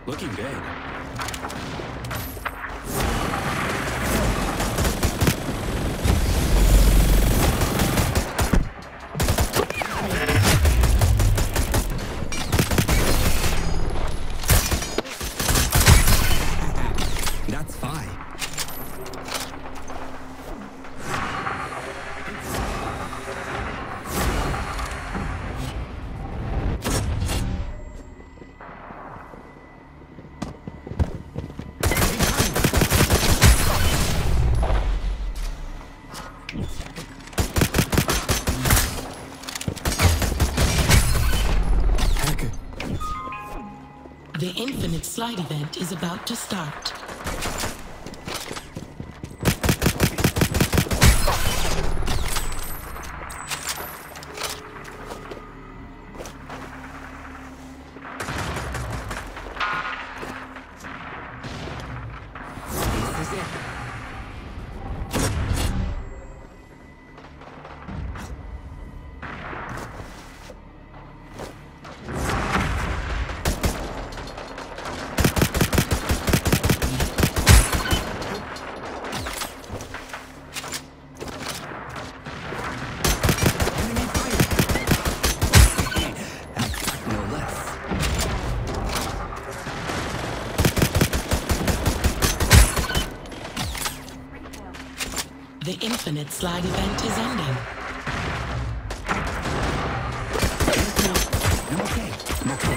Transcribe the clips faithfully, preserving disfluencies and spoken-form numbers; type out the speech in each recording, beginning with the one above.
Looking good. That's fine. The Infinite Slide event is about to start. This is it. The Infinite Slide event is ending. I'm okay. I'm okay.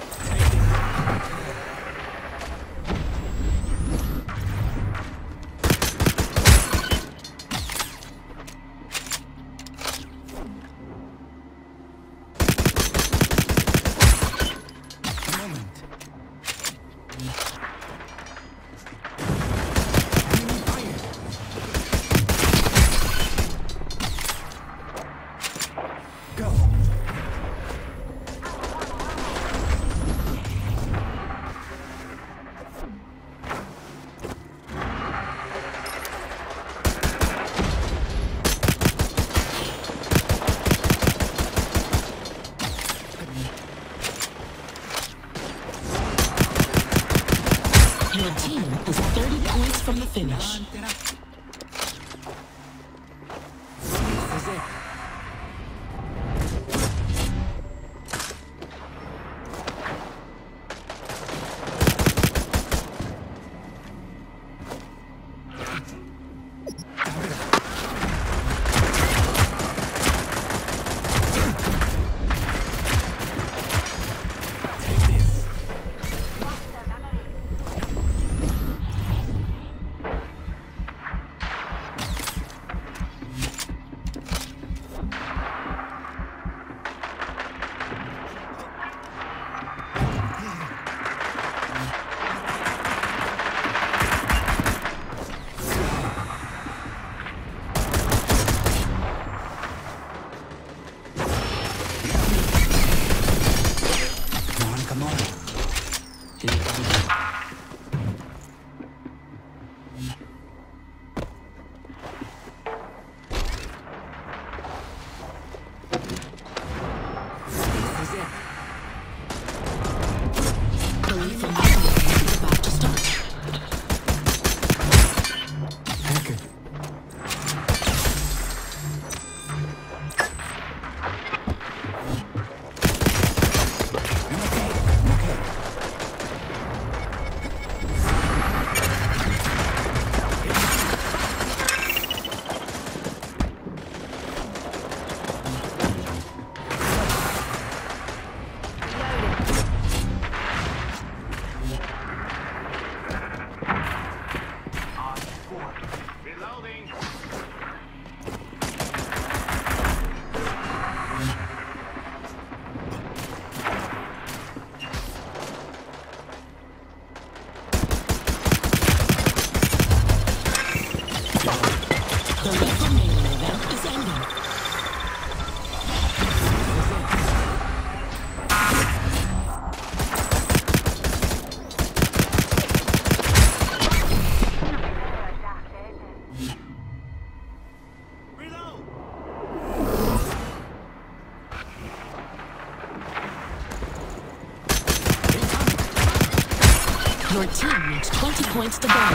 A moment. Enemy fire. Go. Your team is thirty points from the finish. This is it. Take this. Your team needs twenty points to go.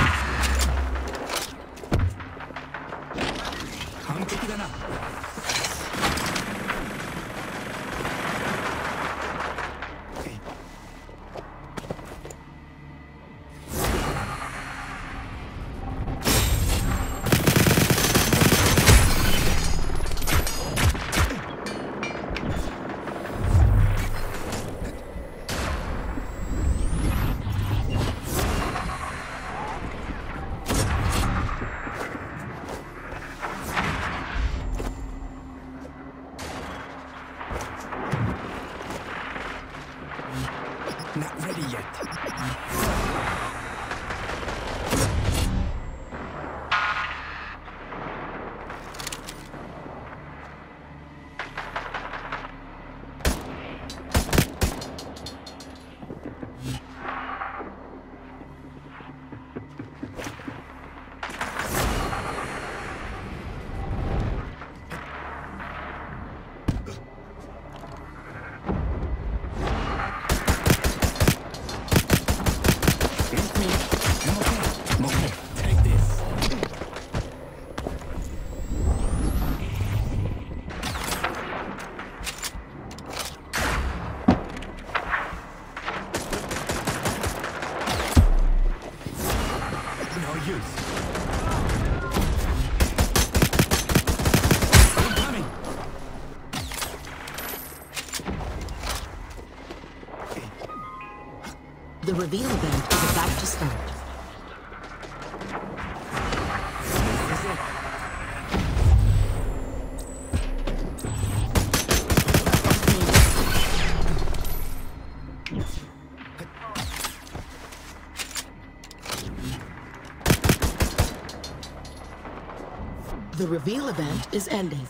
完璧だな。Not ready yet. Take this. No use. Incoming. The reveal event is about to start. This is it. The reveal event is ending.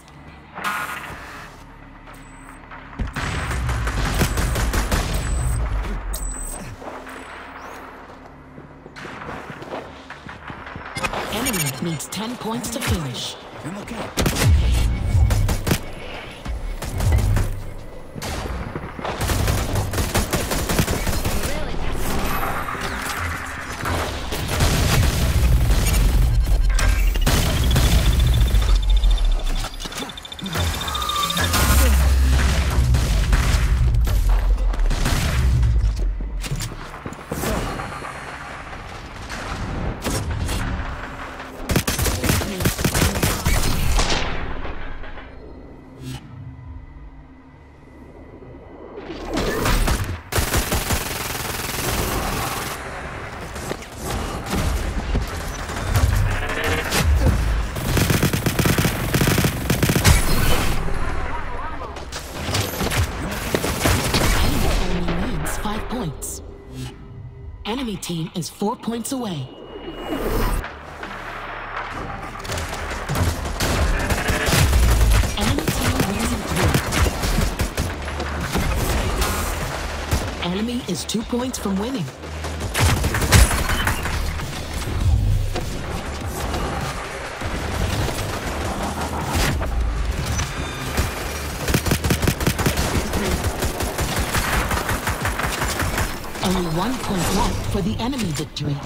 Enemy needs ten points to finish. I'm okay. Points. Enemy team is four points away. Enemy team wins in three. Enemy is two points from winning. Only one point left for the enemy victory.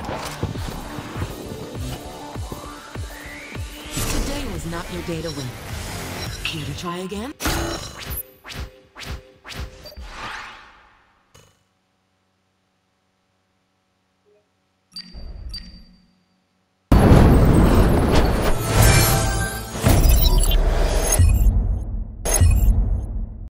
Today was not your day to win. Care to try again?